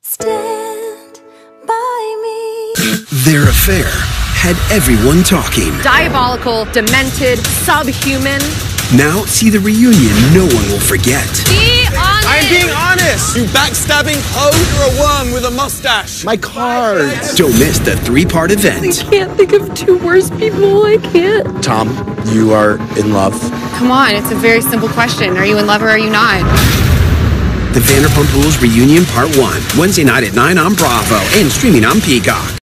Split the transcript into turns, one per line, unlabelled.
Stand by me.
Their affair had everyone talking.
Diabolical, demented, subhuman.
Now see the reunion no one will forget.
Be honest!
I'm being honest! You backstabbing hoe! You're a worm with a mustache! My cards!
Don't miss the three-part event.
I can't think of two worse people. I can't.
Tom, you are in love.
Come on, it's a very simple question. Are you in love or are you not?
The Vanderpump Rules Reunion Part 1. Wednesday night at 9 on Bravo and streaming on Peacock.